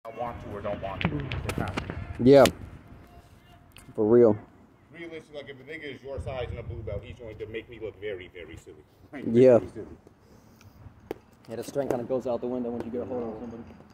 I want to or don't want to. They have to. Yeah. For real. Realistically, like if a nigga is your size and a blue belt, he's going to make me look very, very silly. Yeah. Very silly. Yeah, the strength kind of goes out the window once you get a hold on somebody.